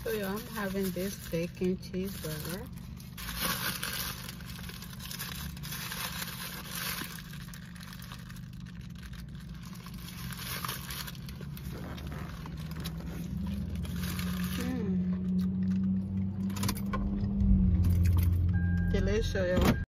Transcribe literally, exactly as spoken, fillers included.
So yeah, I'm having this bacon cheeseburger. Mm. Delicious, y'all.